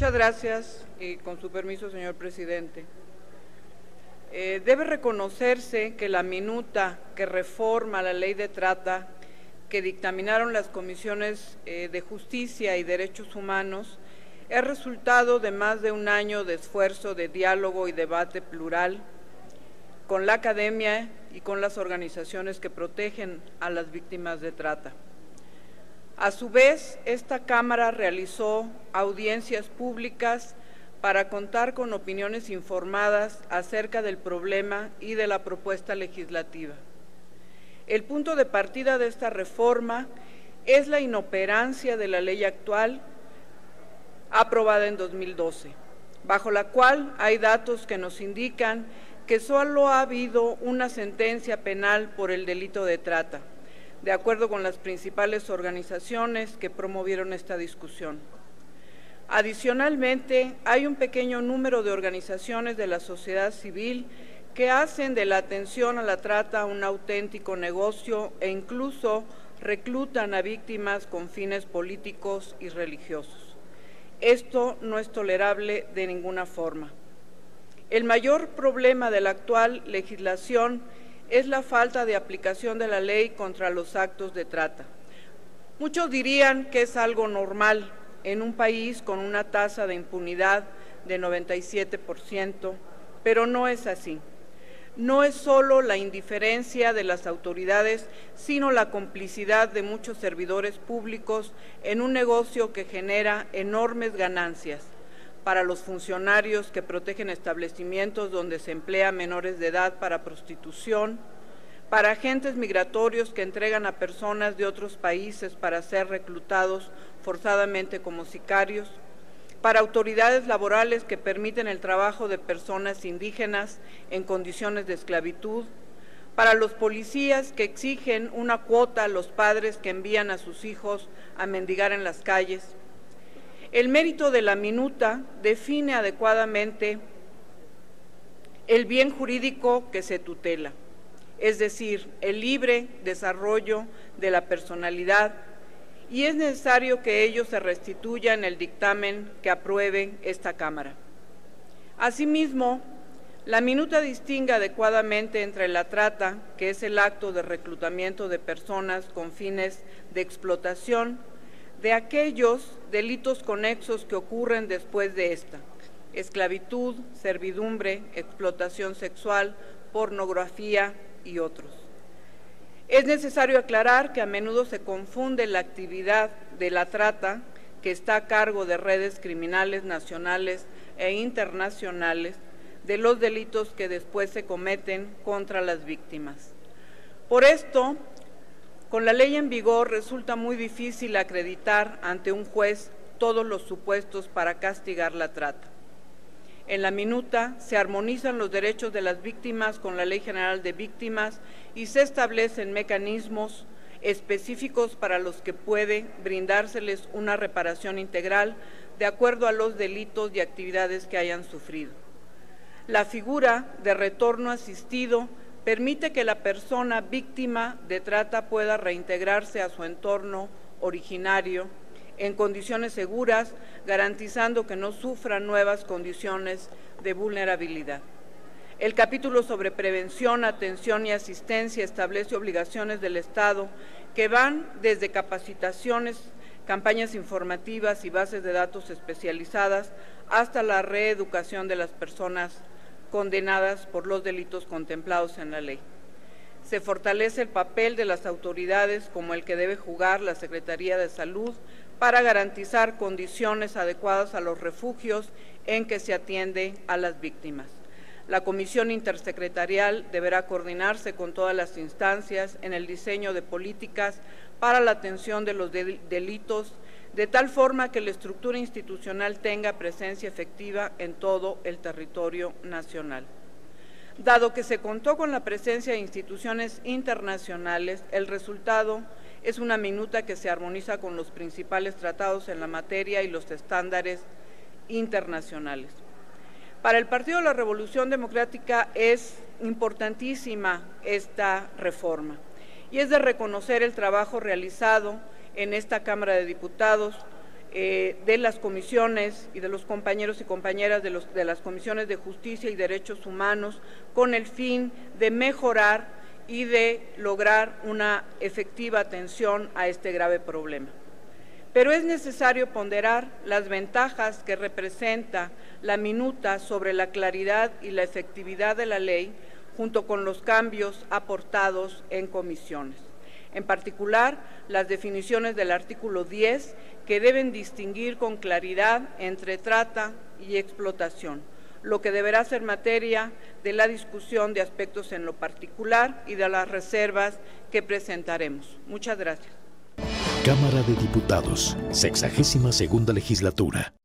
Muchas gracias y con su permiso, señor presidente. Debe reconocerse que la minuta que reforma la ley de trata que dictaminaron las comisiones de Justicia y Derechos Humanos es resultado de más de un año de esfuerzo de diálogo y debate plural con la academia y con las organizaciones que protegen a las víctimas de trata. A su vez, esta Cámara realizó audiencias públicas para contar con opiniones informadas acerca del problema y de la propuesta legislativa. El punto de partida de esta reforma es la inoperancia de la ley actual aprobada en 2012, bajo la cual hay datos que nos indican que solo ha habido una sentencia penal por el delito de trata, de acuerdo con las principales organizaciones que promovieron esta discusión. Adicionalmente, hay un pequeño número de organizaciones de la sociedad civil que hacen de la atención a la trata un auténtico negocio e incluso reclutan a víctimas con fines políticos y religiosos. Esto no es tolerable de ninguna forma. El mayor problema de la actual legislación es la falta de aplicación de la ley contra los actos de trata. Muchos dirían que es algo normal en un país con una tasa de impunidad de 97%, pero no es así. No es solo la indiferencia de las autoridades, sino la complicidad de muchos servidores públicos en un negocio que genera enormes ganancias para los funcionarios que protegen establecimientos donde se emplea a menores de edad para prostitución, para agentes migratorios que entregan a personas de otros países para ser reclutados forzadamente como sicarios, para autoridades laborales que permiten el trabajo de personas indígenas en condiciones de esclavitud, para los policías que exigen una cuota a los padres que envían a sus hijos a mendigar en las calles. El mérito de la minuta define adecuadamente el bien jurídico que se tutela, es decir, el libre desarrollo de la personalidad, y es necesario que ello se restituya en el dictamen que apruebe esta Cámara. Asimismo, la minuta distingue adecuadamente entre la trata, que es el acto de reclutamiento de personas con fines de explotación, de aquellos delitos conexos que ocurren después de esta: esclavitud, servidumbre, explotación sexual, pornografía y otros. Es necesario aclarar que a menudo se confunde la actividad de la trata, que está a cargo de redes criminales nacionales e internacionales, de los delitos que después se cometen contra las víctimas. Por esto, con la ley en vigor resulta muy difícil acreditar ante un juez todos los supuestos para castigar la trata. En la minuta se armonizan los derechos de las víctimas con la Ley General de Víctimas y se establecen mecanismos específicos para los que puede brindárseles una reparación integral de acuerdo a los delitos y actividades que hayan sufrido. La figura de retorno asistido permite que la persona víctima de trata pueda reintegrarse a su entorno originario en condiciones seguras, garantizando que no sufra nuevas condiciones de vulnerabilidad. El capítulo sobre prevención, atención y asistencia establece obligaciones del Estado que van desde capacitaciones, campañas informativas y bases de datos especializadas hasta la reeducación de las personas condenadas por los delitos contemplados en la ley. Se fortalece el papel de las autoridades como el que debe jugar la Secretaría de Salud para garantizar condiciones adecuadas a los refugios en que se atiende a las víctimas. La Comisión Intersecretarial deberá coordinarse con todas las instancias en el diseño de políticas para la atención de los delitos, de tal forma que la estructura institucional tenga presencia efectiva en todo el territorio nacional. Dado que se contó con la presencia de instituciones internacionales, el resultado es una minuta que se armoniza con los principales tratados en la materia y los estándares internacionales. Para el Partido de la Revolución Democrática es importantísima esta reforma y es de reconocer el trabajo realizado en esta Cámara de Diputados de las comisiones y de los compañeros y compañeras de las comisiones de Justicia y Derechos Humanos, con el fin de mejorar y de lograr una efectiva atención a este grave problema. Pero es necesario ponderar las ventajas que representa la minuta sobre la claridad y la efectividad de la ley, junto con los cambios aportados en comisiones. En particular, las definiciones del artículo 10, que deben distinguir con claridad entre trata y explotación, lo que deberá ser materia de la discusión de aspectos en lo particular y de las reservas que presentaremos. Muchas gracias. Cámara de Diputados, 62ª Legislatura.